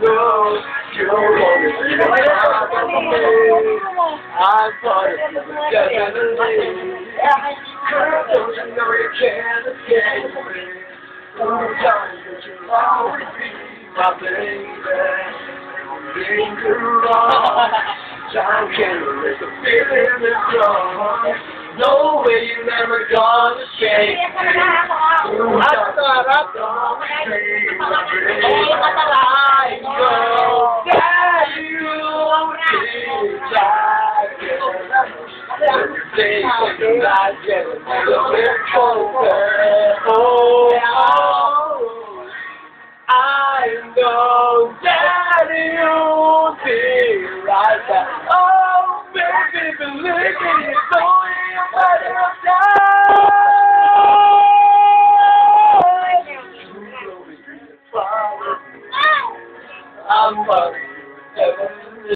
know you'll always be the one for me. I'm part of you, definitely. Girl, don't you know you can't escape me? Oh, darling, that you'll always be my baby. Linger on. Time can't erase the feeling that's wrong. No way you're never gonna escape. At sarap. I know that you'll be like it. Every day when I get a little bit closer. Oh, I know that you'll be right back. Oh, baby, believe me, it's only a matter of time. I'm